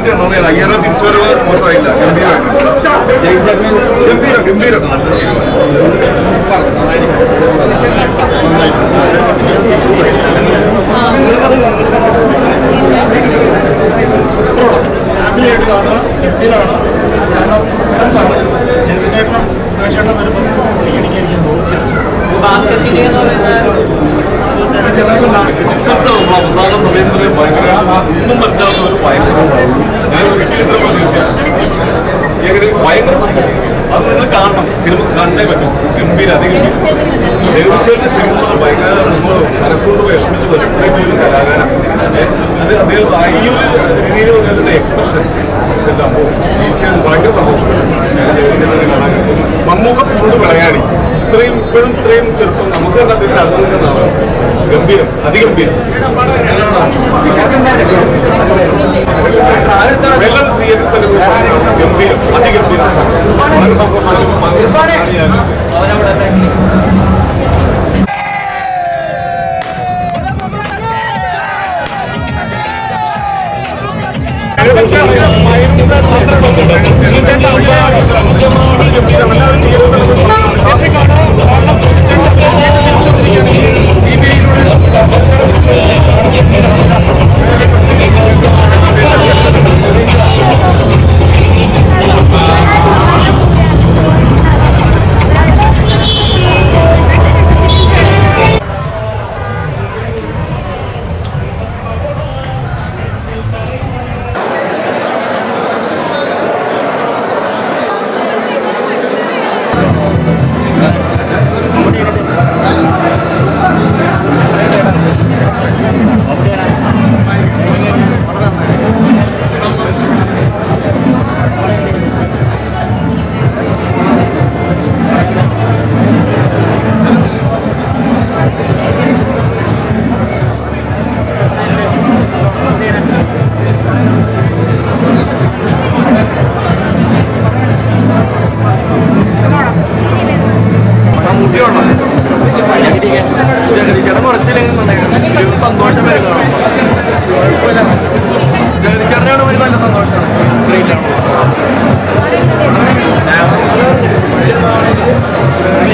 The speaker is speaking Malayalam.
അയ്യറെ തിരിച്ചുവരവ് മോശമായില്ല. ഗംഭീരം ഗംഭീരം. ഫാമിലിയായിട്ട് കാണുക ഗംഭീരമാണ്. കാരണം സസ്പെൻസ് ആണ്. ചേട്ടനും മുകേഷേട്ടനും വരുമ്പോൾ എനിക്ക് തോന്നുന്നു അവസാന സമയത്ത് ഭയങ്കര ഒന്നും മനസ്സിലാവുന്ന ഒരു ഭയങ്കര സംഭവം. ഞാൻ ഒരിക്കലും ഇത്ര പ്രതീക്ഷിച്ച ഭയങ്കര സംഭവം. അത് നിങ്ങൾ കാണണം. സിനിമ കണ്ടേ പറ്റും. ഗംഭീര അതിഗംഭീരം. ദേവച്ചേട്ടൻ്റെ സിനിമ ഭയങ്കര മനസ്സുകൊണ്ട് വിഷമിച്ച് പറ്റുന്ന കലാകാരൻ. അത് അദ്ദേഹം ഈ ഒരു രീതിയിൽ അദ്ദേഹത്തിൻ്റെ എക്സ്പ്രഷൻ തീർച്ചയായും ഭയങ്കര സന്തോഷമാണ് കാണാൻ. മമ്മൂക്ക കൊണ്ട് പറയാനി ഇത്രയും ഇപ്പോഴും ഇത്രയും ചെറുപ്പം നമുക്ക് തന്നെ അതിൻ്റെ അടുത്ത് നിൽക്കുന്നതാണ്. ഗംഭീരം അതിഗംഭീരം. വെള്ളം തിയേറ്ററിൽ തന്നെ ഗംഭീരം അതിഗംഭീരം. വളരെ സന്തോഷം. ജഗതി ചേട്ടൻ കുറച്ചില്ലെങ്കിൽ ഒരു സന്തോഷം വരുന്നതാണ്. ജഗതി ചേട്ടനാണ് ഒരു നല്ല സന്തോഷമാണ് സ്ക്രീനിലാണ്.